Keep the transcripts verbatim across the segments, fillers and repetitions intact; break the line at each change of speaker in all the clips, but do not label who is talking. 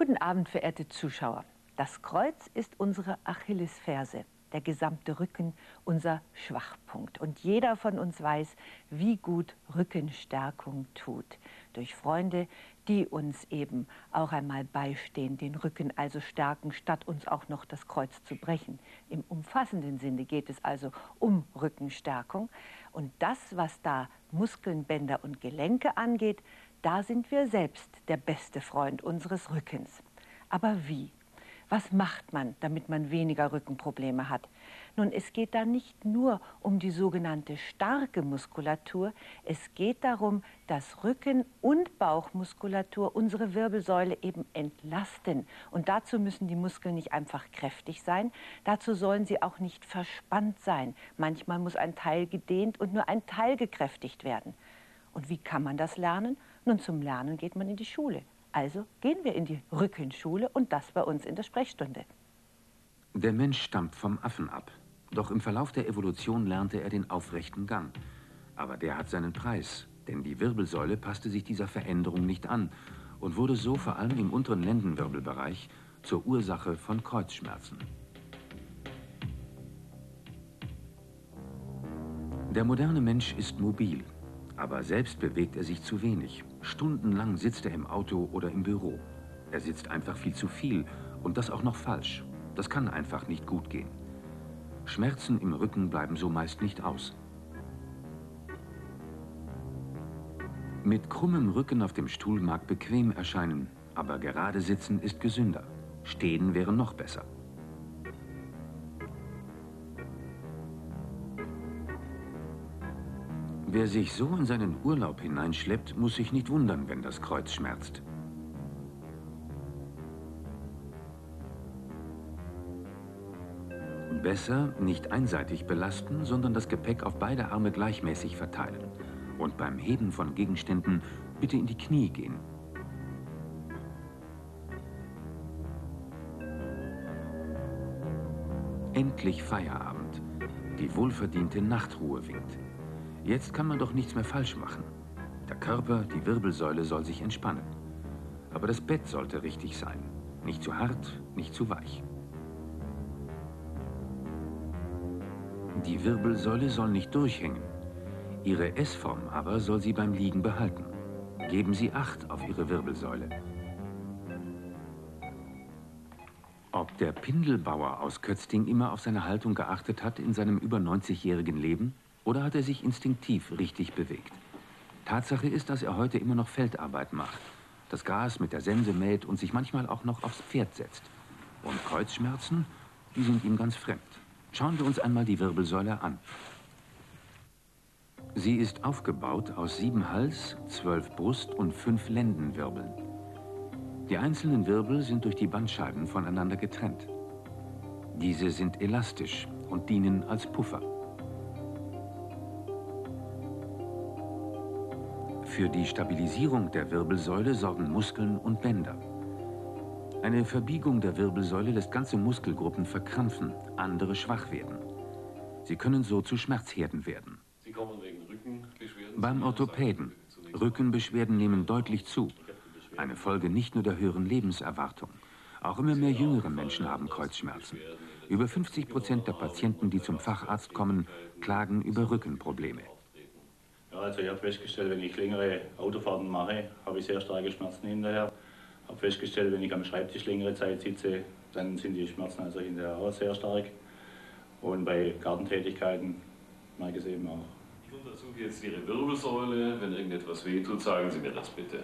Guten Abend, verehrte Zuschauer. Das Kreuz ist unsere Achillesferse, der gesamte Rücken unser Schwachpunkt. Und jeder von uns weiß, wie gut Rückenstärkung tut. Durch Freunde, die uns eben auch einmal beistehen, den Rücken also stärken, statt uns auch noch das Kreuz zu brechen. Im umfassenden Sinne geht es also um Rückenstärkung. Und das, was da Muskeln, Bänder und Gelenke angeht, da sind wir selbst der beste Freund unseres Rückens. Aber wie? Was macht man, damit man weniger Rückenprobleme hat? Nun, es geht da nicht nur um die sogenannte starke Muskulatur. Es geht darum, dass Rücken- und Bauchmuskulatur unsere Wirbelsäule eben entlasten. Und dazu müssen die Muskeln nicht einfach kräftig sein. Dazu sollen sie auch nicht verspannt sein. Manchmal muss ein Teil gedehnt und nur ein Teil gekräftigt werden. Und wie kann man das lernen? Nun, zum Lernen geht man in die Schule. Also gehen wir in die Rückenschule und das bei uns in der Sprechstunde.
Der Mensch stammt vom Affen ab. Doch im Verlauf der Evolution lernte er den aufrechten Gang. Aber der hat seinen Preis, denn die Wirbelsäule passte sich dieser Veränderung nicht an und wurde so vor allem im unteren Lendenwirbelbereich zur Ursache von Kreuzschmerzen. Der moderne Mensch ist mobil, aber selbst bewegt er sich zu wenig. Stundenlang sitzt er im Auto oder im Büro. Er sitzt einfach viel zu viel und das auch noch falsch. Das kann einfach nicht gut gehen. Schmerzen im Rücken bleiben so meist nicht aus. Mit krummem Rücken auf dem Stuhl mag bequem erscheinen, aber gerade sitzen ist gesünder. Stehen wäre noch besser. Wer sich so in seinen Urlaub hineinschleppt, muss sich nicht wundern, wenn das Kreuz schmerzt. Besser nicht einseitig belasten, sondern das Gepäck auf beide Arme gleichmäßig verteilen. Und beim Heben von Gegenständen bitte in die Knie gehen. Endlich Feierabend. Die wohlverdiente Nachtruhe winkt. Jetzt kann man doch nichts mehr falsch machen. Der Körper, die Wirbelsäule soll sich entspannen. Aber das Bett sollte richtig sein. Nicht zu hart, nicht zu weich. Die Wirbelsäule soll nicht durchhängen. Ihre S-Form aber soll sie beim Liegen behalten. Geben Sie Acht auf Ihre Wirbelsäule. Ob der Pindelbauer aus Kötzting immer auf seine Haltung geachtet hat in seinem über neunzigjährigen Leben, oder hat er sich instinktiv richtig bewegt? Tatsache ist, dass er heute immer noch Feldarbeit macht, das Gras mit der Sense mäht und sich manchmal auch noch aufs Pferd setzt. Und Kreuzschmerzen, die sind ihm ganz fremd. Schauen wir uns einmal die Wirbelsäule an. Sie ist aufgebaut aus sieben Hals-, zwölf Brust- und fünf Lendenwirbeln. Die einzelnen Wirbel sind durch die Bandscheiben voneinander getrennt. Diese sind elastisch und dienen als Puffer. Für die Stabilisierung der Wirbelsäule sorgen Muskeln und Bänder. Eine Verbiegung der Wirbelsäule lässt ganze Muskelgruppen verkrampfen, andere schwach werden. Sie können so zu Schmerzherden werden.
Sie kommen wegen Rückenbeschwerden.
Beim Orthopäden. Rückenbeschwerden nehmen deutlich zu. Eine Folge nicht nur der höheren Lebenserwartung. Auch immer mehr jüngere Menschen haben Kreuzschmerzen. Über fünfzig Prozent der Patienten, die zum Facharzt kommen, klagen über Rückenprobleme.
Ja, also ich habe festgestellt, wenn ich längere Autofahrten mache, habe ich sehr starke Schmerzen hinterher. Ich habe festgestellt, wenn ich am Schreibtisch längere Zeit sitze, dann sind die Schmerzen also hinterher auch sehr stark. Und bei Gartentätigkeiten mag ich es eben auch.
Ich untersuche jetzt Ihre Wirbelsäule. Wenn irgendetwas wehtut, sagen Sie mir das bitte.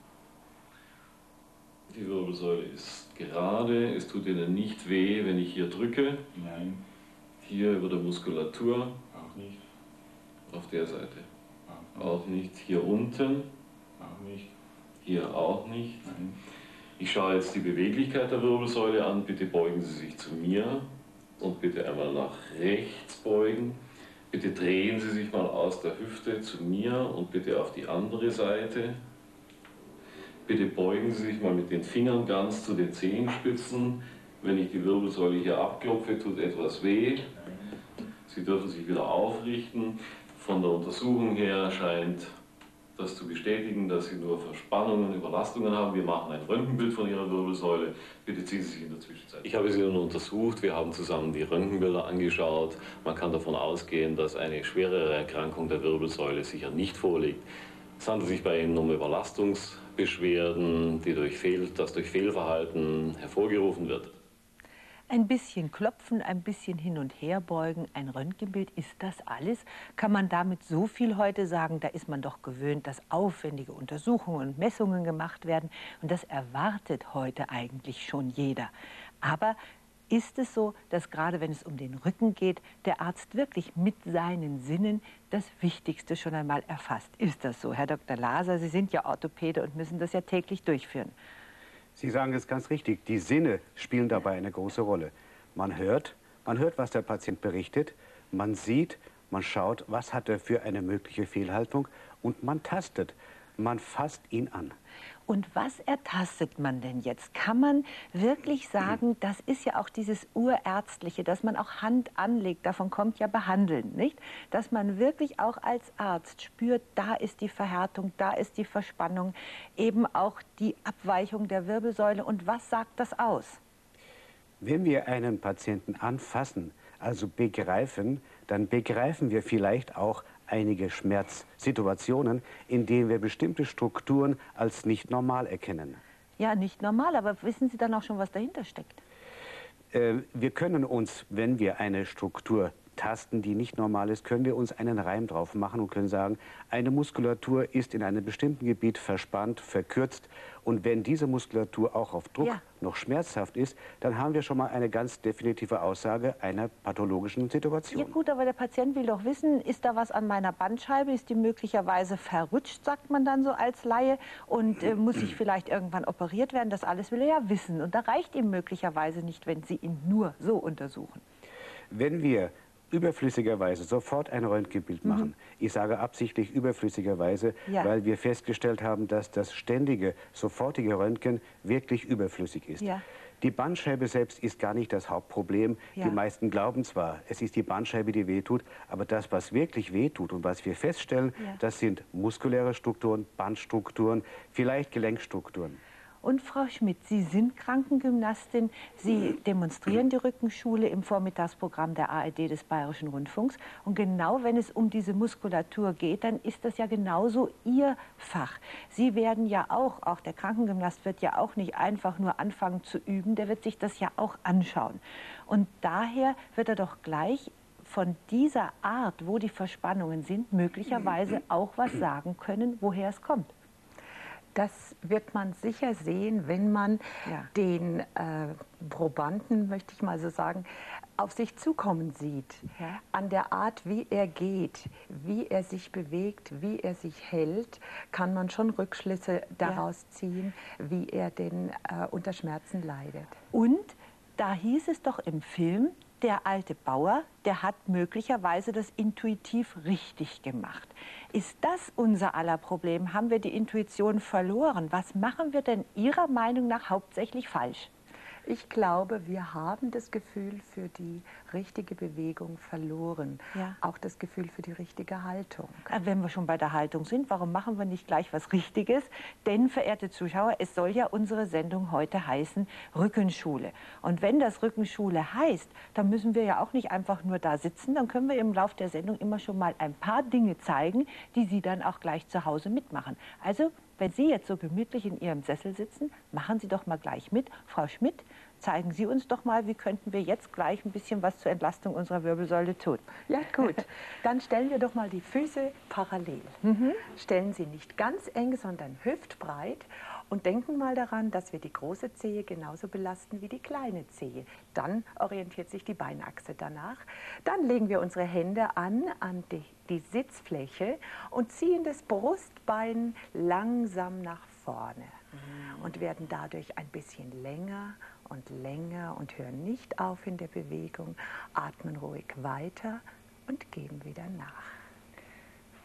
Die Wirbelsäule ist gerade. Es tut Ihnen nicht weh, wenn ich hier drücke.
Nein.
Hier über der Muskulatur.
Auch nicht.
Auf der Seite.
Auch nicht.
Auch nicht. Hier unten.
Auch nicht.
Hier auch nicht.
Nein.
Ich schaue jetzt die Beweglichkeit der Wirbelsäule an. Bitte beugen Sie sich zu mir und bitte einmal nach rechts beugen. Bitte drehen Sie sich mal aus der Hüfte zu mir und bitte auf die andere Seite. Bitte beugen Sie sich mal mit den Fingern ganz zu den Zehenspitzen. Wenn ich die Wirbelsäule hier abklopfe, tut etwas weh. Sie dürfen sich wieder aufrichten. Von der Untersuchung her scheint das zu bestätigen, dass Sie nur Verspannungen, Überlastungen haben. Wir machen ein Röntgenbild von Ihrer Wirbelsäule. Bitte ziehen Sie sich in der Zwischenzeit. Ich habe Sie nun untersucht. Wir haben zusammen die Röntgenbilder angeschaut. Man kann davon ausgehen, dass eine schwerere Erkrankung der Wirbelsäule sicher nicht vorliegt. Es handelt sich bei Ihnen um Überlastungsbeschwerden, die durch Fehl, das durch Fehlverhalten hervorgerufen wird.
Ein bisschen klopfen, ein bisschen hin und her beugen, ein Röntgenbild, ist das alles? Kann man damit so viel heute sagen? Da ist man doch gewöhnt, dass aufwendige Untersuchungen und Messungen gemacht werden. Und das erwartet heute eigentlich schon jeder. Aber ist es so, dass gerade wenn es um den Rücken geht, der Arzt wirklich mit seinen Sinnen das Wichtigste schon einmal erfasst? Ist das so, Herr Doktor Laser? Sie sind ja Orthopäde und müssen das ja täglich durchführen.
Sie sagen es ganz richtig, die Sinne spielen dabei eine große Rolle. Man hört, man hört, was der Patient berichtet, man sieht, man schaut, was hat er für eine mögliche Fehlhaltung und man tastet, man fasst ihn an.
Und was ertastet man denn jetzt? Kann man wirklich sagen, das ist ja auch dieses Urärztliche, dass man auch Hand anlegt, davon kommt ja Behandeln, nicht? Dass man wirklich auch als Arzt spürt, da ist die Verhärtung, da ist die Verspannung, eben auch die Abweichung der Wirbelsäule. Und was sagt das aus?
Wenn wir einen Patienten anfassen, also begreifen, dann begreifen wir vielleicht auch einige Schmerzsituationen, in denen wir bestimmte Strukturen als nicht normal erkennen.
Ja, nicht normal, aber wissen Sie dann auch schon, was dahinter steckt?
Äh, wir können uns, wenn wir eine Struktur tasten, die nicht normal ist, können wir uns einen Reim drauf machen und können sagen, eine Muskulatur ist in einem bestimmten Gebiet verspannt, verkürzt. Und wenn diese Muskulatur auch auf Druck
ja.
noch schmerzhaft ist, dann haben wir schon mal eine ganz definitive Aussage einer pathologischen Situation.
Ja gut, aber der Patient will doch wissen, ist da was an meiner Bandscheibe, ist die möglicherweise verrutscht, sagt man dann so als Laie, und äh, muss ich vielleicht irgendwann operiert werden? Das alles will er ja wissen. Und da reicht ihm möglicherweise nicht, wenn Sie ihn nur so untersuchen.
Wenn wir überflüssigerweise sofort ein Röntgenbild
Mhm.
machen. Ich sage absichtlich überflüssigerweise,
ja.
weil wir festgestellt haben, dass das ständige, sofortige Röntgen wirklich überflüssig ist.
Ja.
Die Bandscheibe selbst ist gar nicht das Hauptproblem.
Ja.
Die meisten glauben zwar, es ist die Bandscheibe, die wehtut, aber das, was wirklich wehtut und was wir feststellen,
ja.
das sind muskuläre Strukturen, Bandstrukturen, vielleicht Gelenkstrukturen.
Und Frau Schmidt, Sie sind Krankengymnastin, Sie demonstrieren die Rückenschule im Vormittagsprogramm der A R D des Bayerischen Rundfunks. Und genau wenn es um diese Muskulatur geht, dann ist das ja genauso Ihr Fach. Sie werden ja auch, auch der Krankengymnast wird ja auch nicht einfach nur anfangen zu üben, der wird sich das ja auch anschauen. Und daher wird er doch gleich von dieser Art, wo die Verspannungen sind, möglicherweise auch was sagen können, woher es kommt.
Das wird man sicher sehen, wenn man
ja.
den äh, Probanden, möchte ich mal so sagen, auf sich zukommen sieht.
Ja.
An der Art, wie er geht, wie er sich bewegt, wie er sich hält, kann man schon Rückschlüsse daraus ja. ziehen, wie er denn äh, unter Schmerzen leidet.
Und da hieß es doch im Film, der alte Bauer, der hat möglicherweise das intuitiv richtig gemacht. Ist das unser aller Problem? Haben wir die Intuition verloren? Was machen wir denn Ihrer Meinung nach hauptsächlich falsch?
Ich glaube, wir haben das Gefühl für die richtige Bewegung verloren.
Ja.
Auch das Gefühl für die richtige Haltung.
Wenn wir schon bei der Haltung sind, warum machen wir nicht gleich was Richtiges? Denn, verehrte Zuschauer, es soll ja unsere Sendung heute heißen Rückenschule. Und wenn das Rückenschule heißt, dann müssen wir ja auch nicht einfach nur da sitzen. Dann können wir im Laufe der Sendung immer schon mal ein paar Dinge zeigen, die Sie dann auch gleich zu Hause mitmachen. Also, wenn Sie jetzt so gemütlich in Ihrem Sessel sitzen, machen Sie doch mal gleich mit. Frau Schmidt, zeigen Sie uns doch mal, wie könnten wir jetzt gleich ein bisschen was zur Entlastung unserer Wirbelsäule tun.
Ja, gut. Dann stellen wir doch mal die Füße parallel. Mhm. Stellen Sie nicht ganz eng, sondern hüftbreit. Und denken mal daran, dass wir die große Zehe genauso belasten wie die kleine Zehe. Dann orientiert sich die Beinachse danach. Dann legen wir unsere Hände an, an die, die Sitzfläche und ziehen das Brustbein langsam nach vorne. Mhm. Und werden dadurch ein bisschen länger und länger und hören nicht auf in der Bewegung. Atmen ruhig weiter und geben wieder nach.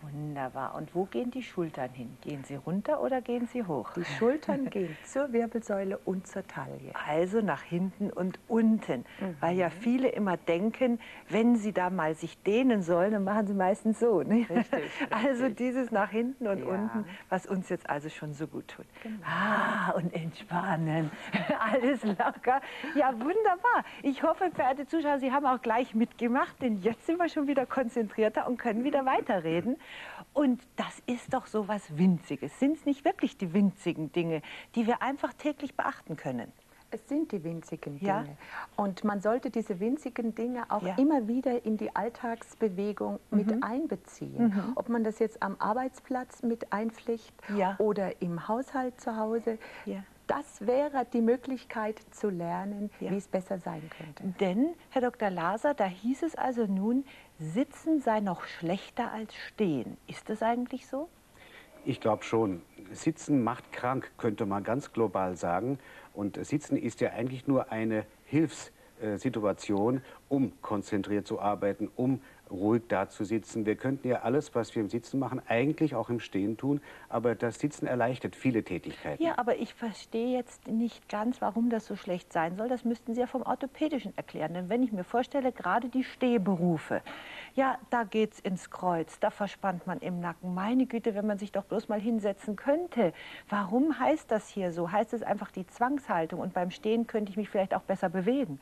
Wunderbar. Und wo gehen die Schultern hin? Gehen sie runter oder gehen sie hoch?
Die Schultern gehen zur Wirbelsäule und zur Taille.
Also nach hinten und unten. Mhm. Weil ja viele immer denken, wenn sie da mal sich dehnen sollen, dann machen sie meistens so. Ne? Richtig, richtig. Also dieses nach hinten und ja. unten, was uns jetzt also schon so gut tut. Genau. Ah, und entspannen. Alles locker. Ja, wunderbar. Ich hoffe, verehrte Zuschauer, Sie haben auch gleich mitgemacht, denn jetzt sind wir schon wieder konzentrierter und können wieder weiterreden. Und das ist doch so was Winziges. Sind es nicht wirklich die winzigen Dinge, die wir einfach täglich beachten können?
Es sind die winzigen Dinge.
Ja.
Und man sollte diese winzigen Dinge auch
ja.
immer wieder in die Alltagsbewegung mhm. mit einbeziehen. Mhm. Ob man das jetzt am Arbeitsplatz mit einpflicht ja. oder im Haushalt zu Hause. Ja. Das wäre die Möglichkeit zu lernen, ja. wie es besser sein könnte.
Denn, Herr Doktor Laser, da hieß es also nun, Sitzen sei noch schlechter als Stehen. Ist das eigentlich so?
Ich glaube schon. Sitzen macht krank, könnte man ganz global sagen. Und Sitzen ist ja eigentlich nur eine Hilfssituation, um konzentriert zu arbeiten, um ruhig dazusitzen. Wir könnten ja alles, was wir im Sitzen machen, eigentlich auch im Stehen tun, aber das Sitzen erleichtert viele Tätigkeiten.
Ja, aber ich verstehe jetzt nicht ganz, warum das so schlecht sein soll. Das müssten Sie ja vom Orthopädischen erklären. Denn wenn ich mir vorstelle, gerade die Stehberufe, ja, da geht's ins Kreuz, da verspannt man im Nacken. Meine Güte, wenn man sich doch bloß mal hinsetzen könnte. Warum heißt das hier so? Heißt es einfach die Zwangshaltung und beim Stehen könnte ich mich vielleicht auch besser bewegen?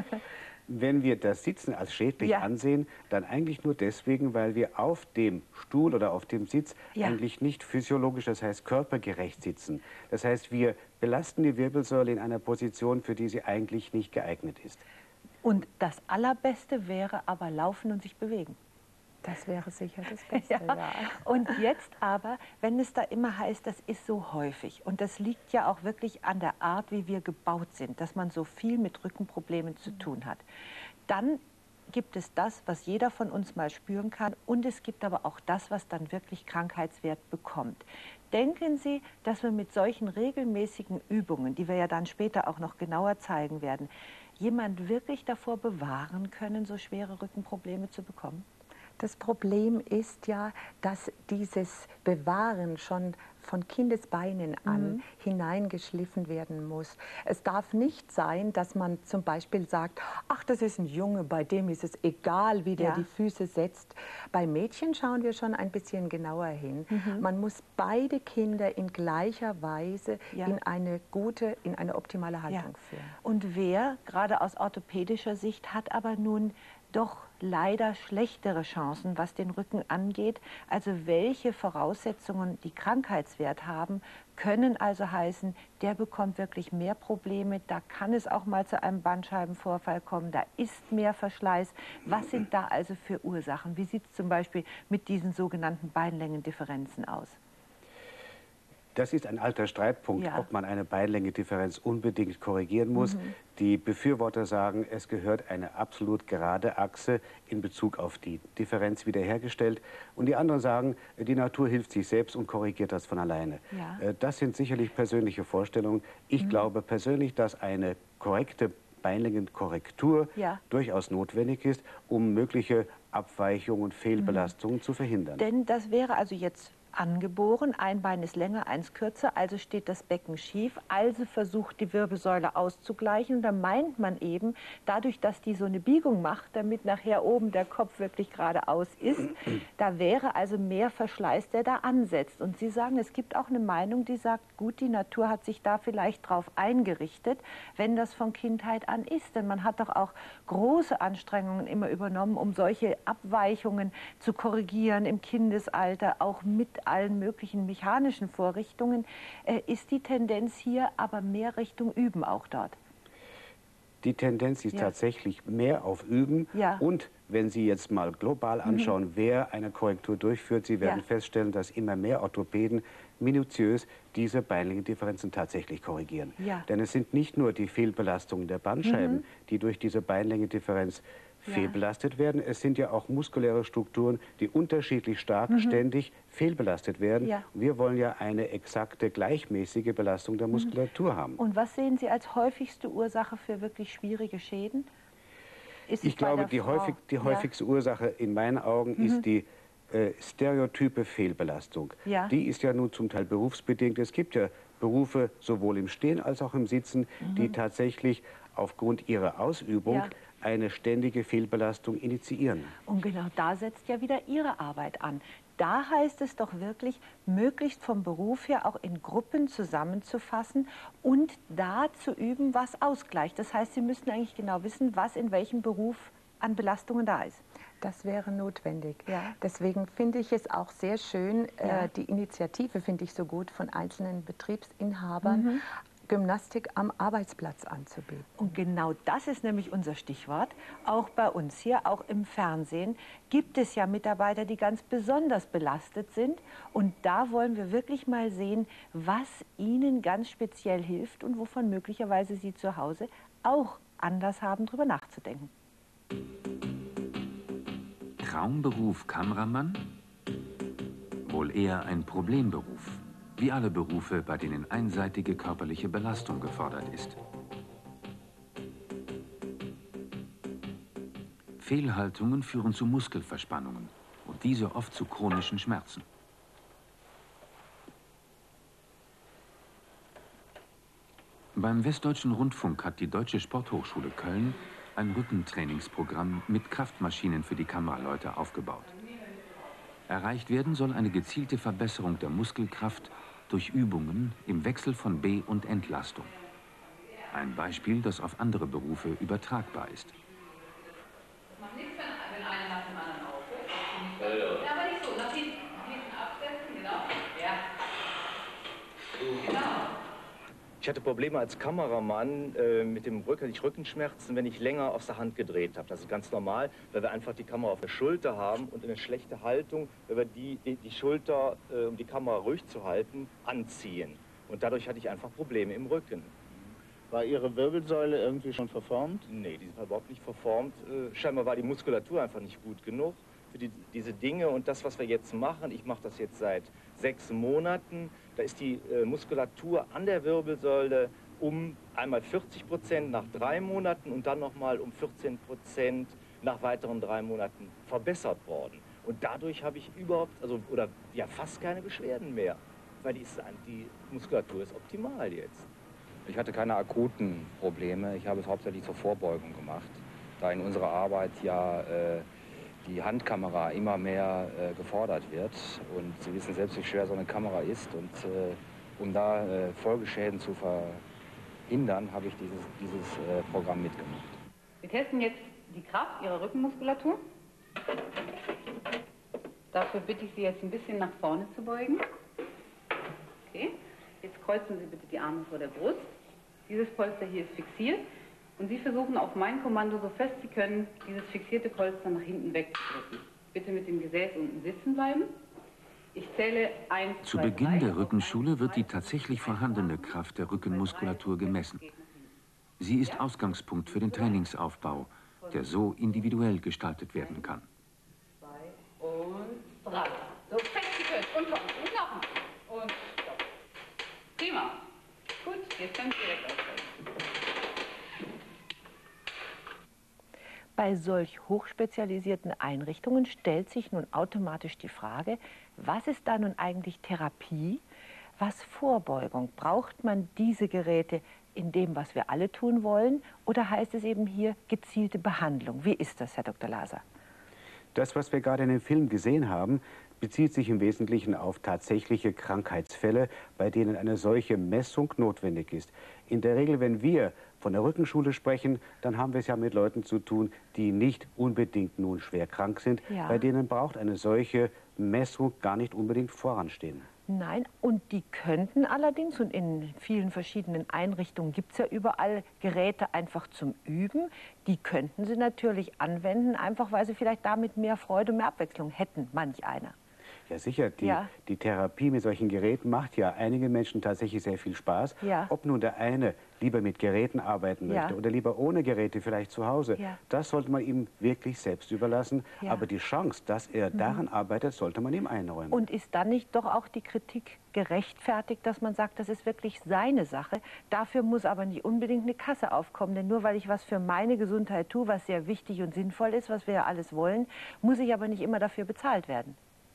Wenn wir das Sitzen als schädlich ja. ansehen, dann eigentlich nur deswegen, weil wir auf dem Stuhl oder auf dem Sitz ja. eigentlich nicht physiologisch, das heißt körpergerecht sitzen. Das heißt, wir belasten die Wirbelsäule in einer Position, für die sie eigentlich nicht geeignet ist.
Und das Allerbeste wäre aber laufen und sich bewegen.
Das wäre sicher das Beste,
ja.
ja.
Und jetzt aber, wenn es da immer heißt, das ist so häufig und das liegt ja auch wirklich an der Art, wie wir gebaut sind, dass man so viel mit Rückenproblemen zu tun hat, dann gibt es das, was jeder von uns mal spüren kann und es gibt aber auch das, was dann wirklich Krankheitswert bekommt. Denken Sie, dass wir mit solchen regelmäßigen Übungen, die wir ja dann später auch noch genauer zeigen werden, jemand wirklich davor bewahren können, so schwere Rückenprobleme zu bekommen?
Das Problem ist ja, dass dieses Bewahren schon von Kindesbeinen an mhm. hineingeschliffen werden muss. Es darf nicht sein, dass man zum Beispiel sagt, ach, das ist ein Junge, bei dem ist es egal, wie der ja. die Füße setzt. Bei Mädchen schauen wir schon ein bisschen genauer hin. Mhm. Man muss beide Kinder in gleicher Weise ja. in eine gute, in eine optimale Haltung ja. führen.
Und wer, gerade aus orthopädischer Sicht, hat aber nun doch leider schlechtere Chancen, was den Rücken angeht. Also welche Voraussetzungen die Krankheitswert haben, können also heißen, der bekommt wirklich mehr Probleme, da kann es auch mal zu einem Bandscheibenvorfall kommen, da ist mehr Verschleiß. Was sind da also für Ursachen? Wie sieht es zum Beispiel mit diesen sogenannten Beinlängendifferenzen aus?
Das ist ein alter Streitpunkt, ja. ob man eine Beinlängendifferenz unbedingt korrigieren muss. Mhm. Die Befürworter sagen, es gehört eine absolut gerade Achse in Bezug auf die Differenz wiederhergestellt. Und die anderen sagen, die Natur hilft sich selbst und korrigiert das von alleine. Ja. Das sind sicherlich persönliche Vorstellungen. Ich mhm. glaube persönlich, dass eine korrekte Beinlängenkorrektur ja. durchaus notwendig ist, um mögliche Abweichungen und Fehlbelastungen mhm. zu verhindern.
Denn das wäre also jetzt angeboren, ein Bein ist länger, eins kürzer, also steht das Becken schief, also versucht die Wirbelsäule auszugleichen. Und da meint man eben, dadurch, dass die so eine Biegung macht, damit nachher oben der Kopf wirklich geradeaus ist, da wäre also mehr Verschleiß, der da ansetzt. Und Sie sagen, es gibt auch eine Meinung, die sagt, gut, die Natur hat sich da vielleicht drauf eingerichtet, wenn das von Kindheit an ist. Denn man hat doch auch große Anstrengungen immer übernommen, um solche Abweichungen zu korrigieren im Kindesalter, auch mit allen möglichen mechanischen Vorrichtungen, äh, ist die Tendenz hier aber mehr Richtung Üben auch dort?
Die Tendenz ist ja. tatsächlich mehr auf Üben. Ja. Und wenn Sie jetzt mal global anschauen, mhm. wer eine Korrektur durchführt, Sie werden ja. feststellen, dass immer mehr Orthopäden minutiös diese Beinlängendifferenzen tatsächlich korrigieren. Ja. Denn es sind nicht nur die Fehlbelastungen der Bandscheiben, mhm. die durch diese Beinlängendifferenz ja. fehlbelastet werden. Es sind ja auch muskuläre Strukturen, die unterschiedlich stark mhm. ständig fehlbelastet werden. Ja. Und wir wollen ja eine exakte, gleichmäßige Belastung der Muskulatur mhm. haben.
Und was sehen Sie als häufigste Ursache für wirklich schwierige Schäden?
Ist ich glaube, die, häufig, die häufigste ja. Ursache in meinen Augen mhm. ist die äh, stereotype Fehlbelastung.
Ja.
Die ist ja nun zum Teil berufsbedingt. Es gibt ja Berufe sowohl im Stehen als auch im Sitzen, mhm. die tatsächlich aufgrund ihrer Ausübung ja. eine ständige Fehlbelastung initiieren.
Und genau da setzt ja wieder Ihre Arbeit an. Da heißt es doch wirklich, möglichst vom Beruf her auch in Gruppen zusammenzufassen und da zu üben, was ausgleicht. Das heißt, Sie müssten eigentlich genau wissen, was in welchem Beruf an Belastungen da ist.
Das wäre notwendig.
Ja.
Deswegen finde ich es auch sehr schön,
ja.
äh, die Initiative finde ich so gut von einzelnen Betriebsinhabern,
mhm.
Gymnastik am Arbeitsplatz anzubieten.
Und genau das ist nämlich unser Stichwort. Auch bei uns hier, auch im Fernsehen, gibt es ja Mitarbeiter, die ganz besonders belastet sind. Und da wollen wir wirklich mal sehen, was ihnen ganz speziell hilft und wovon möglicherweise sie zu Hause auch Anlass haben, darüber nachzudenken.
Traumberuf Kameramann? Wohl eher ein Problemberuf. Wie alle Berufe, bei denen einseitige körperliche Belastung gefordert ist. Fehlhaltungen führen zu Muskelverspannungen und diese oft zu chronischen Schmerzen. Beim Westdeutschen Rundfunk hat die Deutsche Sporthochschule Köln ein Rückentrainingsprogramm mit Kraftmaschinen für die Kameraleute aufgebaut. Erreicht werden soll eine gezielte Verbesserung der Muskelkraft durch Übungen im Wechsel von Be- und Entlastung. Ein Beispiel, das auf andere Berufe übertragbar ist.
Das macht nichts, wenn einer nach dem anderen aufhört. Ja, ja. Aber nicht so, nach hinten, hinten absetzen, genau. Ja. Genau.
Ich hatte Probleme als Kameramann äh, mit dem Rücken, hatte ich Rückenschmerzen, wenn ich länger auf der Hand gedreht habe. Das ist ganz normal, weil wir einfach die Kamera auf der Schulter haben und eine schlechte Haltung, weil wir die, die, die Schulter, äh, um die Kamera ruhig zu halten, anziehen. Und dadurch hatte ich einfach Probleme im Rücken.
War Ihre Wirbelsäule irgendwie schon verformt?
Nee, die war überhaupt nicht verformt. Äh, scheinbar war die Muskulatur einfach nicht gut genug für die, diese Dinge. Und das, was wir jetzt machen, ich mache das jetzt seit sechs Monaten, da ist die äh, Muskulatur an der Wirbelsäule um einmal vierzig Prozent nach drei Monaten und dann nochmal um vierzehn Prozent nach weiteren drei Monaten verbessert worden. Und dadurch habe ich überhaupt, also oder ja fast keine Beschwerden mehr, weil die, ist, die Muskulatur ist optimal jetzt.
Ich hatte keine akuten Probleme. Ich habe es hauptsächlich zur Vorbeugung gemacht, da in unserer Arbeit ja äh, die Handkamera immer mehr äh, gefordert wird. Und Sie wissen selbst, wie schwer so eine Kamera ist. Und äh, um da äh, Folgeschäden zu verhindern, habe ich dieses, dieses äh, Programm mitgemacht.
Wir testen jetzt die Kraft Ihrer Rückenmuskulatur. Dafür bitte ich Sie jetzt ein bisschen nach vorne zu beugen. Okay. Jetzt kreuzen Sie bitte die Arme vor der Brust. Dieses Polster hier ist fixiert. Und Sie versuchen auf mein Kommando, so fest Sie können, dieses fixierte Polster nach hinten wegzudrücken. Bitte mit dem Gesäß unten sitzen bleiben. Ich zähle eins,
Zu
zwei,
Beginn
drei.
der Rückenschule wird die tatsächlich vorhandene Kraft der Rückenmuskulatur gemessen. Sie ist Ausgangspunkt für den Trainingsaufbau, der so individuell gestaltet werden kann.
Zwei und drei. So fest Sie können. Und noch. Und noch. Und stopp. Prima. Gut, jetzt können Sie direkt aussteigen.
Bei solch hochspezialisierten Einrichtungen stellt sich nun automatisch die Frage, was ist da nun eigentlich Therapie, was Vorbeugung? Braucht man diese Geräte in dem, was wir alle tun wollen, oder heißt es eben hier gezielte Behandlung? Wie ist das, Herr Doktor Laser?
Das, was wir gerade in dem Film gesehen haben, bezieht sich im Wesentlichen auf tatsächliche Krankheitsfälle, bei denen eine solche Messung notwendig ist. In der Regel, wenn wir von der Rückenschule sprechen, dann haben wir es ja mit Leuten zu tun, die nicht unbedingt nun schwer krank sind.
Ja.
Bei denen braucht eine solche Messung gar nicht unbedingt voranstehen.
Nein, und die könnten allerdings, und in vielen verschiedenen Einrichtungen gibt es ja überall Geräte einfach zum Üben, die könnten sie natürlich anwenden, einfach weil sie vielleicht damit mehr Freude, mehr Abwechslung hätten, manch einer.
Ja sicher, die,
Ja.
die Therapie mit solchen Geräten macht ja einigen Menschen tatsächlich sehr viel Spaß.
Ja.
Ob nun der eine lieber mit Geräten arbeiten möchte
Ja.
oder lieber ohne Geräte vielleicht zu Hause,
Ja.
das sollte man ihm wirklich selbst überlassen.
Ja.
Aber die Chance, dass er
Mhm.
daran arbeitet, sollte man ihm einräumen.
Und ist dann nicht doch auch die Kritik gerechtfertigt, dass man sagt, das ist wirklich seine Sache, dafür muss aber nicht unbedingt eine Kasse aufkommen, denn nur weil ich was für meine Gesundheit tue, was sehr wichtig und sinnvoll ist, was wir ja alles wollen, muss ich aber nicht immer dafür bezahlt werden.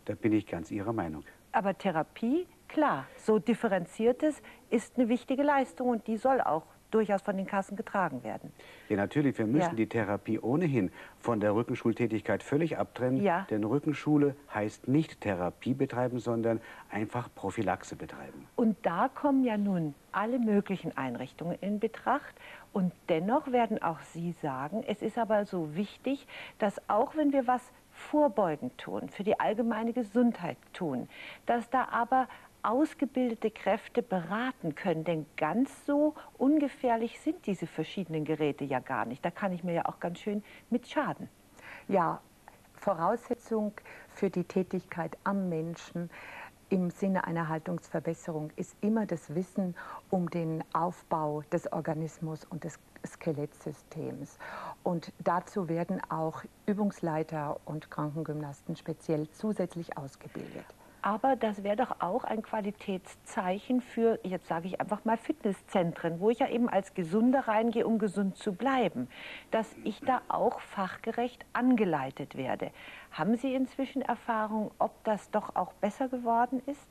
Da bin ich ganz Ihrer Meinung.
Aber Therapie, klar, so differenziertes ist eine wichtige Leistung und die soll auch durchaus von den Kassen getragen werden.
Ja, natürlich, wir müssen
Ja.
die Therapie ohnehin von der Rückenschultätigkeit völlig abtrennen.
Ja.
Denn Rückenschule heißt nicht Therapie betreiben, sondern einfach Prophylaxe betreiben.
Und da kommen ja nun alle möglichen Einrichtungen in Betracht. Und dennoch werden auch Sie sagen, es ist aber so wichtig, dass auch wenn wir was vorbeugend tun, für die allgemeine Gesundheit tun, dass da aber ausgebildete Kräfte beraten können. Denn ganz so ungefährlich sind diese verschiedenen Geräte ja gar nicht. Da kann ich mir ja auch ganz schön mit schaden.
Ja, Voraussetzung für die Tätigkeit am Menschen im Sinne einer Haltungsverbesserung ist immer das Wissen um den Aufbau des Organismus und des Skelettsystems. Und dazu werden auch Übungsleiter und Krankengymnasten speziell zusätzlich ausgebildet.
Aber das wäre doch auch ein Qualitätszeichen für, jetzt sage ich einfach mal, Fitnesszentren, wo ich ja eben als Gesunder reingehe, um gesund zu bleiben, dass ich da auch fachgerecht angeleitet werde. Haben Sie inzwischen Erfahrung, ob das doch auch besser geworden ist?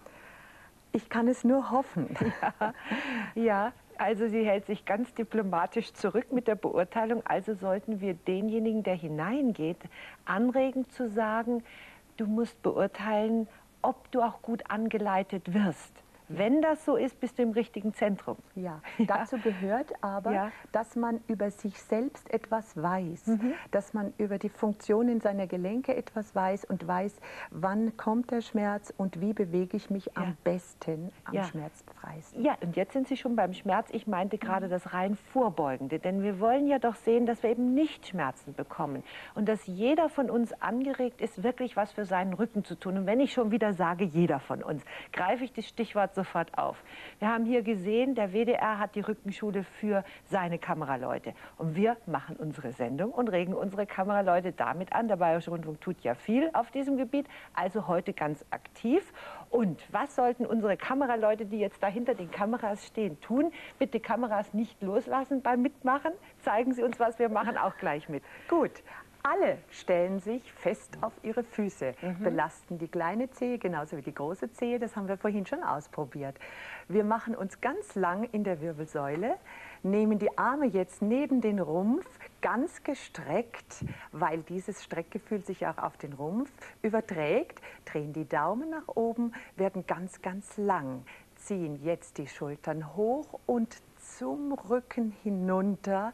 Ich kann es nur hoffen.
Ja, ja. Also sie hält sich ganz diplomatisch zurück mit der Beurteilung. Also sollten wir denjenigen, der hineingeht, anregen zu sagen, du musst beurteilen, ob du auch gut angeleitet wirst. Wenn das so ist, bist du im richtigen Zentrum.
Ja, dazu gehört aber,
ja.
dass man über sich selbst etwas weiß, mhm. dass man über die Funktionen seiner Gelenke etwas weiß und weiß, wann kommt der Schmerz und wie bewege ich mich ja. am besten, am
ja.
schmerzfreisten.
Ja, und jetzt sind Sie schon beim Schmerz. Ich meinte gerade mhm. das rein Vorbeugende, denn wir wollen ja doch sehen, dass wir eben nicht Schmerzen bekommen und dass jeder von uns angeregt ist, wirklich was für seinen Rücken zu tun. Und wenn ich schon wieder sage, jeder von uns, greife ich das Stichwort sofort auf. Wir haben hier gesehen, der W D R hat die Rückenschule für seine Kameraleute. Und wir machen unsere Sendung und regen unsere Kameraleute damit an. Der Bayerische Rundfunk tut ja viel auf diesem Gebiet, also heute ganz aktiv. Und was sollten unsere Kameraleute, die jetzt da hinter den Kameras stehen, tun? Bitte Kameras nicht loslassen beim Mitmachen. Zeigen Sie uns, was wir machen, auch gleich mit.
Gut. Alle stellen sich fest auf ihre Füße, mhm. belasten die kleine Zehe genauso wie die große Zehe, das haben wir vorhin schon ausprobiert. Wir machen uns ganz lang in der Wirbelsäule, nehmen die Arme jetzt neben den Rumpf, ganz gestreckt, weil dieses Streckgefühl sich auch auf den Rumpf überträgt, drehen die Daumen nach oben, werden ganz, ganz lang, ziehen jetzt die Schultern hoch und zum Rücken hinunter,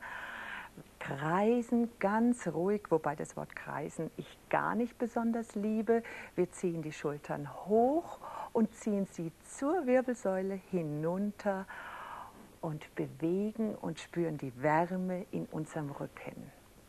kreisen ganz ruhig, wobei das Wort kreisen ich gar nicht besonders liebe. Wir ziehen die Schultern hoch und ziehen sie zur Wirbelsäule hinunter und bewegen und spüren die Wärme in unserem Rücken.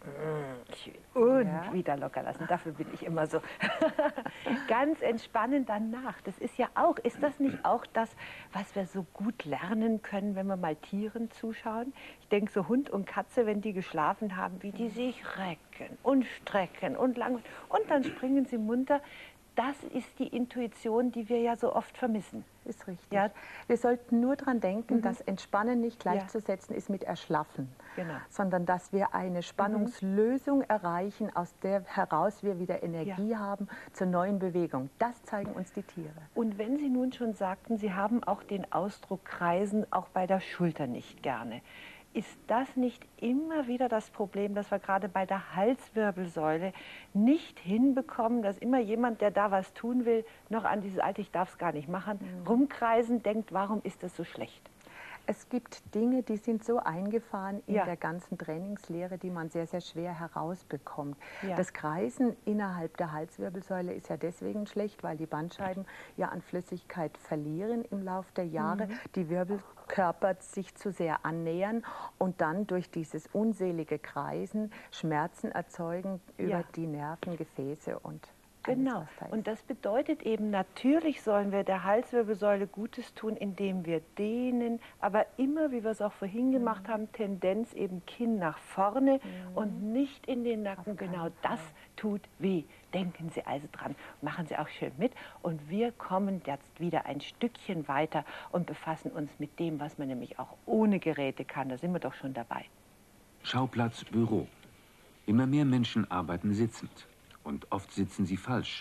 Und
ja.
wieder locker lassen, dafür bin ich immer so. Ganz entspannend danach. Das ist ja auch, ist das nicht auch das, was wir so gut lernen können, wenn wir mal Tieren zuschauen? Ich denke, so Hund und Katze, wenn die geschlafen haben, wie die sich recken und strecken und lang und dann springen sie munter. Das ist die Intuition, die wir ja so oft vermissen.
Ist richtig. Ja. Wir sollten nur daran denken,
mhm.
dass Entspannen nicht gleichzusetzen ja. ist mit Erschlaffen,
genau.
sondern dass wir eine Spannungslösung mhm. erreichen, aus der heraus wir wieder Energie ja. haben zur neuen Bewegung. Das zeigen uns die Tiere.
Und wenn Sie nun schon sagten, Sie haben auch den Ausdruck Kreisen auch bei der Schulter nicht gerne. Ist das nicht immer wieder das Problem, dass wir gerade bei der Halswirbelsäule nicht hinbekommen, dass immer jemand, der da was tun will, noch an dieses alte, ich darf es gar nicht machen, mhm. rumkreisen, denkt, warum ist das so schlecht?
Es gibt Dinge, die sind so eingefahren in
ja.
der ganzen Trainingslehre, die man sehr, sehr schwer herausbekommt.
Ja.
Das Kreisen innerhalb der Halswirbelsäule ist ja deswegen schlecht, weil die Bandscheiben ja an Flüssigkeit verlieren im Laufe der Jahre. Mhm. Die Wirbelkörper sich zu sehr annähern und dann durch dieses unselige Kreisen Schmerzen erzeugen über
ja.
die Nerven, Gefäße und
Genau, und das bedeutet eben, natürlich sollen wir der Halswirbelsäule Gutes tun, indem wir dehnen, aber immer, wie wir es auch vorhin gemacht mhm. haben, Tendenz eben Kinn nach vorne mhm. und nicht in den Nacken. Genau das tut weh. Denken Sie also dran, machen Sie auch schön mit und wir kommen jetzt wieder ein Stückchen weiter und befassen uns mit dem, was man nämlich auch ohne Geräte kann. Da sind wir doch schon dabei.
Schauplatz Büro. Immer mehr Menschen arbeiten sitzend. Und oft sitzen sie falsch,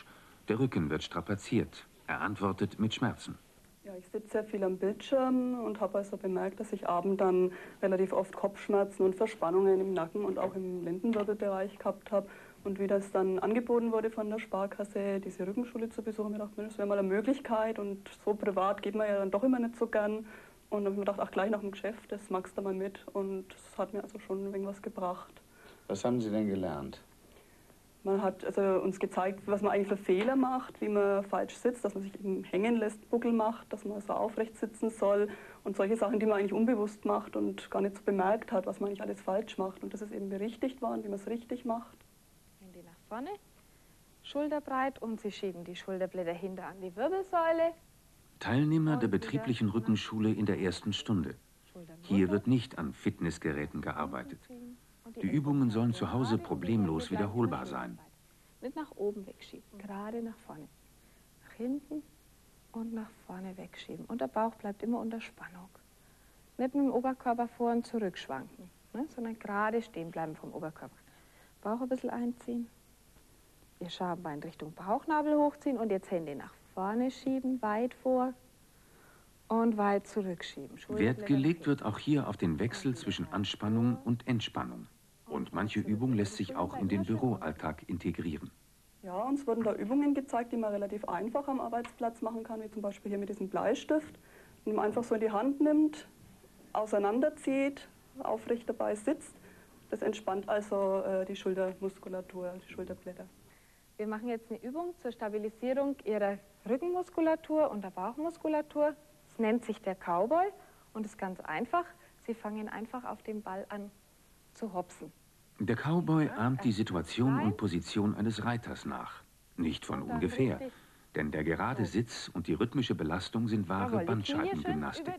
Der Rücken wird strapaziert. Er antwortet mit Schmerzen.
Ja, ich sitze sehr viel am Bildschirm und habe also bemerkt, dass ich abends dann relativ oft Kopfschmerzen und Verspannungen im Nacken und auch im Lendenwirbelbereich gehabt habe. Und wie das dann angeboten wurde von der Sparkasse, diese Rückenschule zu besuchen, habe ich gedacht, das wäre mal eine Möglichkeit. Und so privat geht man ja dann doch immer nicht so gern. Und dann habe ich mir gedacht, ach, gleich nach dem Geschäft, das magst du mal mit. Und das hat mir also schon ein wenig was gebracht.
Was haben Sie denn gelernt?
Man hat also uns gezeigt, was man eigentlich für Fehler macht, wie man falsch sitzt, dass man sich eben hängen lässt, Buckel macht, dass man so aufrecht sitzen soll und solche Sachen, die man eigentlich unbewusst macht und gar nicht so bemerkt hat, was man eigentlich alles falsch macht. Und das ist eben berichtigt worden, wie man es richtig macht.
Hände nach vorne, schulterbreit und Sie schieben die Schulterblätter hinter an die Wirbelsäule.
Teilnehmer der betrieblichen Rückenschule in der ersten Stunde. Hier wird nicht an Fitnessgeräten gearbeitet. Die Übungen sollen zu Hause problemlos wiederholbar sein.
Nicht nach oben wegschieben, gerade nach vorne. Nach hinten und nach vorne wegschieben. Und der Bauch bleibt immer unter Spannung. Nicht mit dem Oberkörper vor und zurück schwanken, ne, sondern gerade stehen bleiben vom Oberkörper. Bauch ein bisschen einziehen. Ihr Schambein Richtung Bauchnabel hochziehen und jetzt Hände nach vorne schieben, weit vor und weit zurückschieben.
Wert gelegt wird auch hier auf den Wechsel zwischen Anspannung und Entspannung. Und manche Übung lässt sich auch in den Büroalltag integrieren.
Ja, uns wurden da Übungen gezeigt, die man relativ einfach am Arbeitsplatz machen kann, wie zum Beispiel hier mit diesem Bleistift, den man einfach so in die Hand nimmt, auseinanderzieht, aufrecht dabei sitzt. Das entspannt also äh, die Schultermuskulatur, die Schulterblätter.
Wir machen jetzt eine Übung zur Stabilisierung Ihrer Rückenmuskulatur und der Bauchmuskulatur. Es nennt sich der Cowboy und ist ganz einfach. Sie fangen einfach auf dem Ball an zu hopsen.
Der Cowboy ahmt die Situation und Position eines Reiters nach. Nicht von ungefähr, denn der gerade Sitz und die rhythmische Belastung sind wahre Bandscheibengymnastik.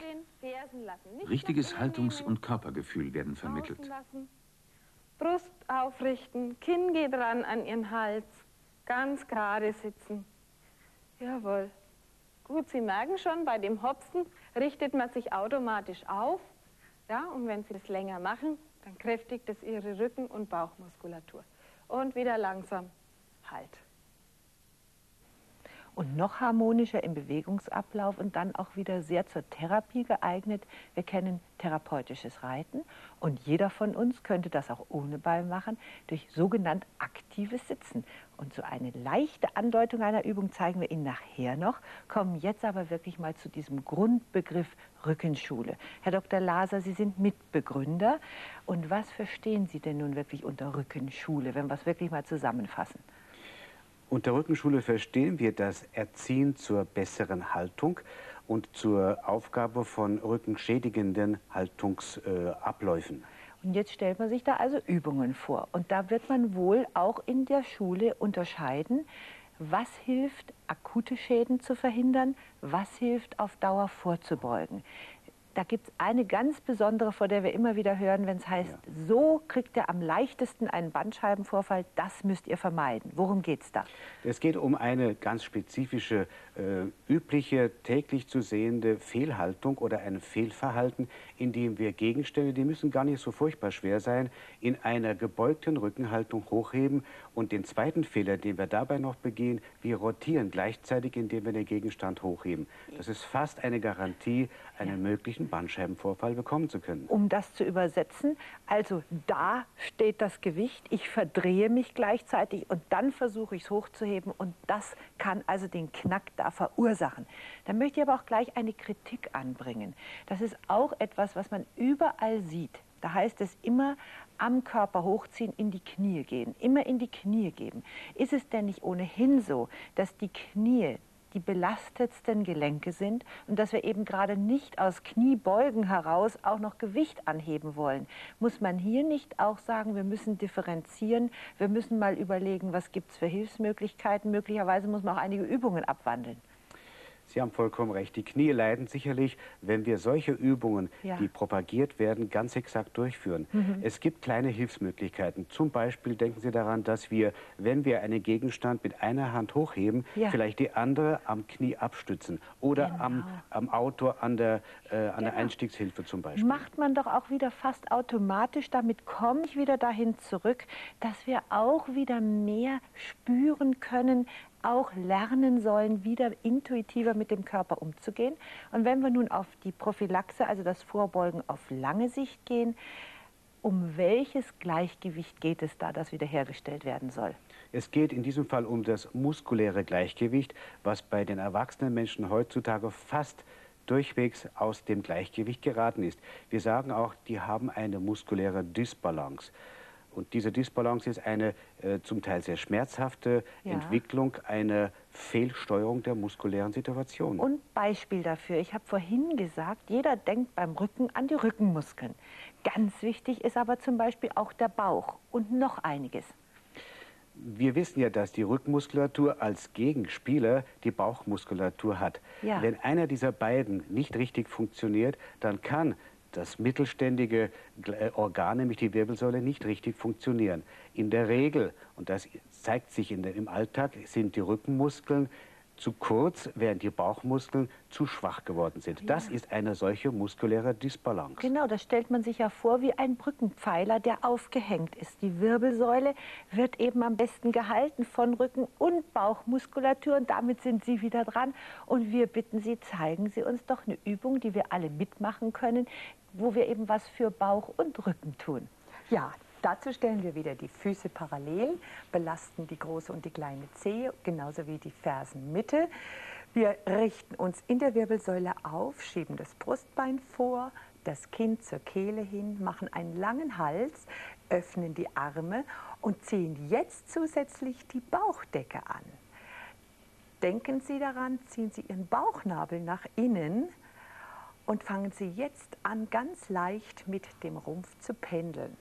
Richtiges Haltungs- und Körpergefühl werden vermittelt.
Brust aufrichten, Kinn geht ran an Ihren Hals, ganz gerade sitzen. Jawohl. Gut, Sie merken schon, bei dem Hopsen richtet man sich automatisch auf. Ja, und wenn Sie das länger machen, dann kräftigt es Ihre Rücken- und Bauchmuskulatur. Und wieder langsam Halt.
Und noch harmonischer im Bewegungsablauf und dann auch wieder sehr zur Therapie geeignet. Wir kennen therapeutisches Reiten und jeder von uns könnte das auch ohne Ball machen, durch sogenannt aktives Sitzen. Und so eine leichte Andeutung einer Übung zeigen wir Ihnen nachher noch, kommen jetzt aber wirklich mal zu diesem Grundbegriff Rückenschule. Herr Doktor Laser, Sie sind Mitbegründer. Und was verstehen Sie denn nun wirklich unter Rückenschule, wenn wir es wirklich mal zusammenfassen?
Unter Rückenschule verstehen wir das Erziehen zur besseren Haltung und zur Aufgabe von rückenschädigenden Haltungsabläufen.
Äh, und jetzt stellt man sich da also Übungen vor. Und da wird man wohl auch in der Schule unterscheiden, was hilft, akute Schäden zu verhindern, was hilft, auf Dauer vorzubeugen. Da gibt es eine ganz besondere, vor der wir immer wieder hören, wenn es heißt, ja. So kriegt er am leichtesten einen Bandscheibenvorfall, das müsst ihr vermeiden. Worum geht es da?
Es geht um eine ganz spezifische, äh, übliche, täglich zu sehende Fehlhaltung oder ein Fehlverhalten, indem wir Gegenstände, die müssen gar nicht so furchtbar schwer sein, in einer gebeugten Rückenhaltung hochheben. Und den zweiten Fehler, den wir dabei noch begehen, wir rotieren gleichzeitig, indem wir den Gegenstand hochheben. Das ist fast eine Garantie, einen ja. möglichen Bandscheibenvorfall bekommen zu können.
Um das zu übersetzen, also da steht das Gewicht, ich verdrehe mich gleichzeitig und dann versuche ich es hochzuheben und das kann also den Knack da verursachen. Da möchte ich aber auch gleich eine Kritik anbringen. Das ist auch etwas, was man überall sieht. Da heißt es immer am Körper hochziehen, in die Knie gehen, immer in die Knie geben. Ist es denn nicht ohnehin so, dass die Knie die belastetsten Gelenke sind und dass wir eben gerade nicht aus Kniebeugen heraus auch noch Gewicht anheben wollen? Muss man hier nicht auch sagen, wir müssen differenzieren, wir müssen mal überlegen, was gibt es für Hilfsmöglichkeiten? Möglicherweise muss man auch einige Übungen abwandeln.
Sie haben vollkommen recht. Die Knie leiden sicherlich, wenn wir solche Übungen, ja. die propagiert werden, ganz exakt durchführen. Mhm. Es gibt kleine Hilfsmöglichkeiten. Zum Beispiel denken Sie daran, dass wir, wenn wir einen Gegenstand mit einer Hand hochheben, ja. vielleicht die andere am Knie abstützen oder genau. am, am Auto an der, äh, an genau. der Einstiegshilfe zum Beispiel.
Macht man doch auch wieder fast automatisch. Damit komme ich wieder dahin zurück, dass wir auch wieder mehr spüren können, auch lernen sollen, wieder intuitiver mit dem Körper umzugehen. Und wenn wir nun auf die Prophylaxe, also das Vorbeugen auf lange Sicht gehen, um welches Gleichgewicht geht es da, das wiederhergestellt werden soll?
Es geht in diesem Fall um das muskuläre Gleichgewicht, was bei den erwachsenen Menschen heutzutage fast durchwegs aus dem Gleichgewicht geraten ist. Wir sagen auch, die haben eine muskuläre Dysbalance. Und diese Dysbalance ist eine äh, zum Teil sehr schmerzhafte ja. Entwicklung, eine Fehlsteuerung der muskulären Situation.
Und Beispiel dafür, ich habe vorhin gesagt, jeder denkt beim Rücken an die Rückenmuskeln. Ganz wichtig ist aber zum Beispiel auch der Bauch und noch einiges.
Wir wissen ja, dass die Rückenmuskulatur als Gegenspieler die Bauchmuskulatur hat. Ja. Wenn einer dieser beiden nicht richtig funktioniert, dann kann das mittelständige Organ, nämlich die Wirbelsäule, nicht richtig funktionieren. In der Regel, und das zeigt sich in der, im Alltag, sind die Rückenmuskeln zu kurz, während die Bauchmuskeln zu schwach geworden sind. Ja. Das ist eine solche muskuläre Dysbalance.
Genau, das stellt man sich ja vor wie ein Brückenpfeiler, der aufgehängt ist. Die Wirbelsäule wird eben am besten gehalten von Rücken- und Bauchmuskulatur und damit sind Sie wieder dran. Und wir bitten Sie, zeigen Sie uns doch eine Übung, die wir alle mitmachen können, wo wir eben was für Bauch und Rücken tun.
Ja, dazu stellen wir wieder die Füße parallel, belasten die große und die kleine Zehe, genauso wie die Fersenmitte. Wir richten uns in der Wirbelsäule auf, schieben das Brustbein vor, das Kinn zur Kehle hin, machen einen langen Hals, öffnen die Arme und ziehen jetzt zusätzlich die Bauchdecke an. Denken Sie daran, ziehen Sie Ihren Bauchnabel nach innen und fangen Sie jetzt an, ganz leicht mit dem Rumpf zu pendeln.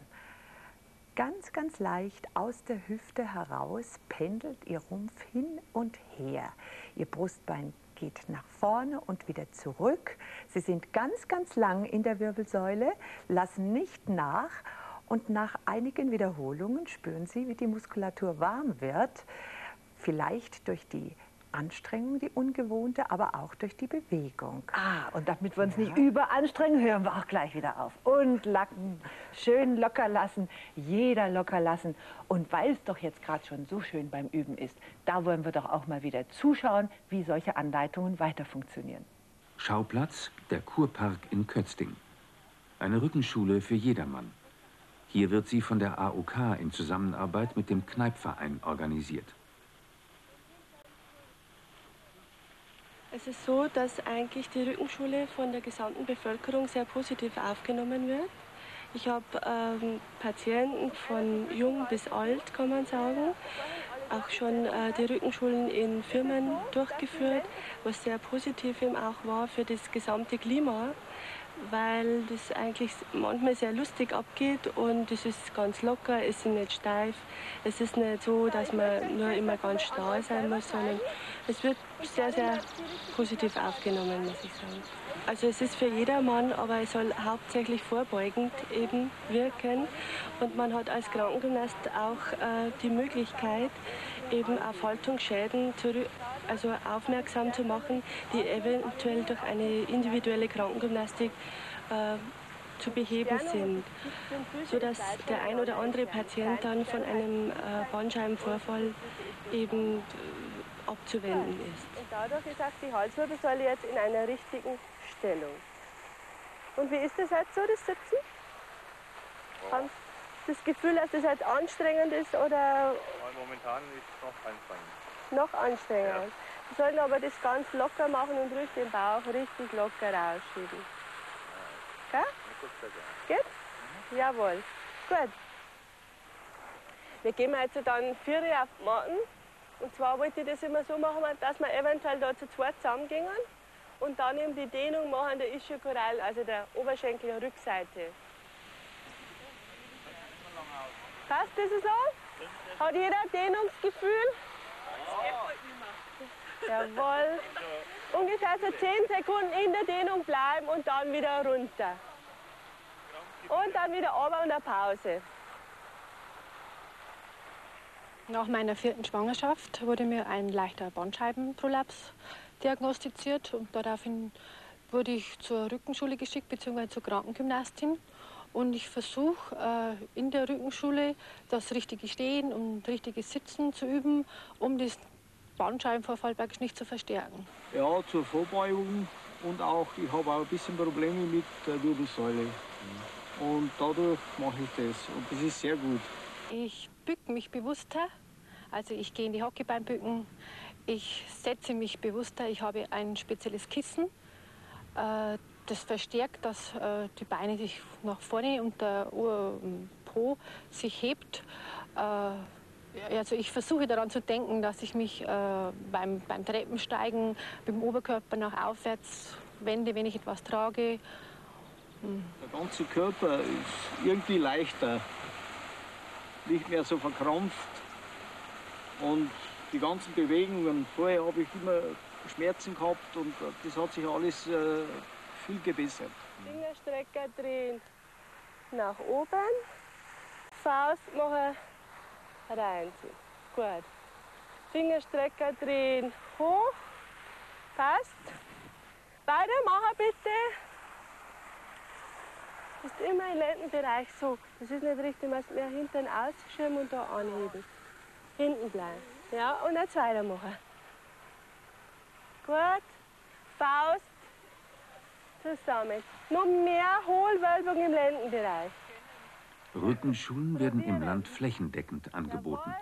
Ganz, ganz leicht aus der Hüfte heraus pendelt Ihr Rumpf hin und her. Ihr Brustbein geht nach vorne und wieder zurück. Sie sind ganz, ganz lang in der Wirbelsäule, lassen nicht nach. Und nach einigen Wiederholungen spüren Sie, wie die Muskulatur warm wird. Vielleicht durch die Anstrengung, die ungewohnte, aber auch durch die Bewegung.
Ah, und damit wir uns ja. nicht überanstrengen, hören wir auch gleich wieder auf. Und lacken, schön locker lassen, jeder locker lassen. Und weil es doch jetzt gerade schon so schön beim Üben ist, da wollen wir doch auch mal wieder zuschauen, wie solche Anleitungen weiter funktionieren.
Schauplatz, der Kurpark in Kötzting. Eine Rückenschule für jedermann. Hier wird sie von der A O K in Zusammenarbeit mit dem Kneippverein organisiert.
Es ist so, dass eigentlich die Rückenschule von der gesamten Bevölkerung sehr positiv aufgenommen wird. Ich habe ähm, Patienten von jung bis alt, kann man sagen, auch schon äh, die Rückenschulen in Firmen durchgeführt, was sehr positiv eben auch war für das gesamte Klima, weil das eigentlich manchmal sehr lustig abgeht und es ist ganz locker, es ist nicht steif, es ist nicht so, dass man nur immer ganz starr sein muss, sondern es wird sehr, sehr positiv aufgenommen, muss ich sagen. Also es ist für jedermann, aber es soll hauptsächlich vorbeugend eben wirken und man hat als Krankengymnast auch äh, die Möglichkeit, eben auf Haltungsschäden zurück, also aufmerksam zu machen, die eventuell durch eine individuelle Krankengymnastik äh, zu beheben sind, sodass der ein oder andere Patient dann von einem äh, Bandscheibenvorfall eben äh, abzuwenden ist.
Und dadurch ist auch die Halswirbelsäule jetzt in einer richtigen Stellung. Und wie ist das jetzt so, das Sitzen? Haben Sie das Gefühl, dass das jetzt anstrengend ist oder?
Momentan ist es noch anstrengend.
Noch anstrengend. Ja. Sie sollten aber das ganz locker machen und ruhig den Bauch richtig locker rausschieben. Ja. Geht? Mhm. Jawohl. Gut. Wir gehen jetzt dann vier auf die Matten. Und zwar wollte ich das immer so machen, dass wir eventuell da zu zweit zusammengehen und dann eben die Dehnung machen der Ischiochoral, also der Oberschenkel-Rückseite. Passt das so? Hat jeder Dehnungsgefühl? Jawohl. Ungefähr so zehn Sekunden in der Dehnung bleiben und dann wieder runter. Und dann wieder runter und eine Pause.
Nach meiner vierten Schwangerschaft wurde mir ein leichter Bandscheibenprolaps diagnostiziert und daraufhin wurde ich zur Rückenschule geschickt bzw. zur Krankengymnastin. Und ich versuche äh, in der Rückenschule das richtige Stehen und richtige Sitzen zu üben, um das Bandscheibenvorfall praktisch nicht zu verstärken.
Ja, zur Vorbeugung und auch, ich habe auch ein bisschen Probleme mit der Wirbelsäule. Und dadurch mache ich das und das ist sehr gut.
Ich bücke mich bewusster, also ich gehe in die Hockey-Beinbücken, ich setze mich bewusster, ich habe ein spezielles Kissen, äh, das verstärkt, dass äh, die Beine sich nach vorne und der uh, Po sich hebt. Äh, also ich versuche daran zu denken, dass ich mich äh, beim, beim Treppensteigen mit dem Oberkörper nach aufwärts wende, wenn ich etwas trage.
Der ganze Körper ist irgendwie leichter, nicht mehr so verkrampft und die ganzen Bewegungen, vorher habe ich immer Schmerzen gehabt und das hat sich alles äh, viel gebessert.
Fingerstrecker drehen nach oben, Faust machen, reinziehen. Gut. Fingerstrecker drehen hoch, passt. Weitermachen bitte. Ist immer im Lendenbereich so. Das ist nicht richtig, man muss mehr hinten ausschieben und da anheben. Hinten bleiben. Ja, und jetzt weitermachen. Gut. Faust zusammen. Noch mehr Hohlwölbung im Lendenbereich.
Rückenschulen werden im Land flächendeckend angeboten.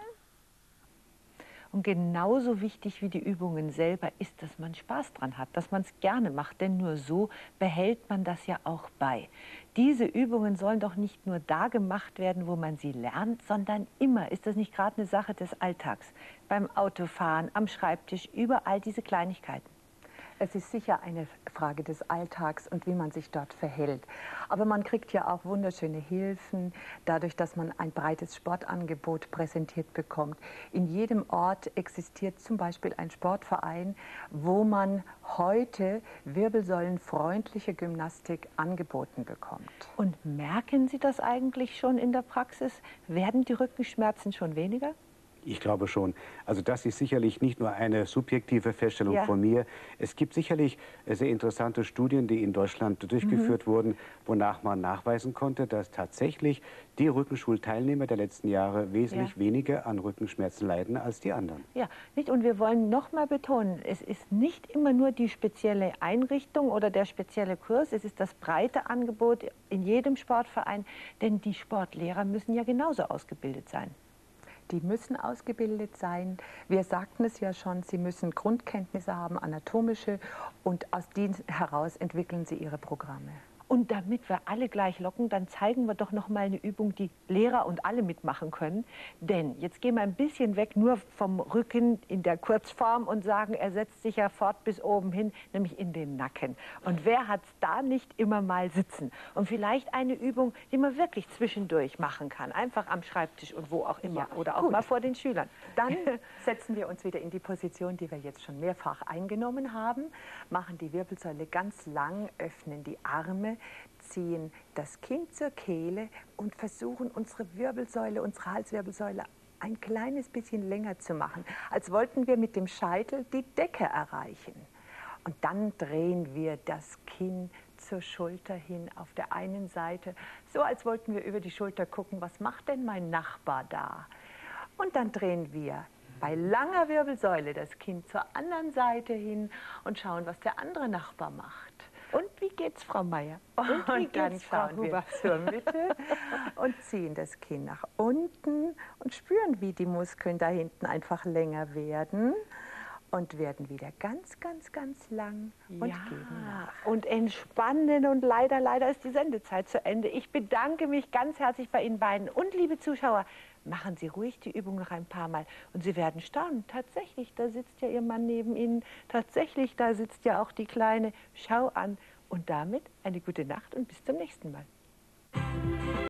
Und genauso wichtig wie die Übungen selber ist, dass man Spaß dran hat, dass man es gerne macht, denn nur so behält man das ja auch bei. Diese Übungen sollen doch nicht nur da gemacht werden, wo man sie lernt, sondern immer. Ist das nicht gerade eine Sache des Alltags? Beim Autofahren, am Schreibtisch, überall diese Kleinigkeiten.
Es ist sicher eine Frage des Alltags und wie man sich dort verhält. Aber man kriegt ja auch wunderschöne Hilfen, dadurch, dass man ein breites Sportangebot präsentiert bekommt. In jedem Ort existiert zum Beispiel ein Sportverein, wo man heute wirbelsäulenfreundliche Gymnastik angeboten bekommt.
Und merken Sie das eigentlich schon in der Praxis? Werden die Rückenschmerzen schon weniger?
Ich glaube schon. Also das ist sicherlich nicht nur eine subjektive Feststellung
Ja.
von mir. Es gibt sicherlich sehr interessante Studien, die in Deutschland durchgeführt mhm. wurden, wonach man nachweisen konnte, dass tatsächlich die Rückenschulteilnehmer der letzten Jahre wesentlich ja. weniger an Rückenschmerzen leiden als die anderen.
Ja, nicht? Und wir wollen noch mal betonen, es ist nicht immer nur die spezielle Einrichtung oder der spezielle Kurs, es ist das breite Angebot in jedem Sportverein, denn die Sportlehrer müssen ja genauso ausgebildet sein.
Die müssen ausgebildet sein. Wir sagten es ja schon, sie müssen Grundkenntnisse haben, anatomische, und aus denen heraus entwickeln sie ihre Programme.
Und damit wir alle gleich locken, dann zeigen wir doch noch mal eine Übung, die Lehrer und alle mitmachen können. Denn jetzt gehen wir ein bisschen weg nur vom Rücken in der Kurzform und sagen, er setzt sich ja fort bis oben hin, nämlich in den Nacken. Und wer hat es da nicht immer mal sitzen? Und vielleicht eine Übung, die man wirklich zwischendurch machen kann. Einfach am Schreibtisch und wo auch immer. Ja, oder auch gut. Mal vor den Schülern.
Dann setzen wir uns wieder in die Position, die wir jetzt schon mehrfach eingenommen haben. Machen die Wirbelsäule ganz lang, öffnen die Arme, ziehen das Kinn zur Kehle und versuchen, unsere Wirbelsäule, unsere Halswirbelsäule ein kleines bisschen länger zu machen, als wollten wir mit dem Scheitel die Decke erreichen. Und dann drehen wir das Kinn zur Schulter hin auf der einen Seite, so als wollten wir über die Schulter gucken, was macht denn mein Nachbar da? Und dann drehen wir bei langer Wirbelsäule das Kinn zur anderen Seite hin und schauen, was der andere Nachbar macht.
Und wie geht's, Frau Meier?
Und, wie und dann schauen wir zur Mitte und ziehen das Kinn nach unten und spüren, wie die Muskeln da hinten einfach länger werden und werden wieder ganz, ganz, ganz lang und
ja,
geben nach.
Und entspannen, und leider, leider ist die Sendezeit zu Ende. Ich bedanke mich ganz herzlich bei Ihnen beiden und liebe Zuschauer, machen Sie ruhig die Übung noch ein paar Mal und Sie werden staunen. Tatsächlich, da sitzt ja Ihr Mann neben Ihnen. Tatsächlich, da sitzt ja auch die Kleine. Schau an. Und damit eine gute Nacht und bis zum nächsten Mal.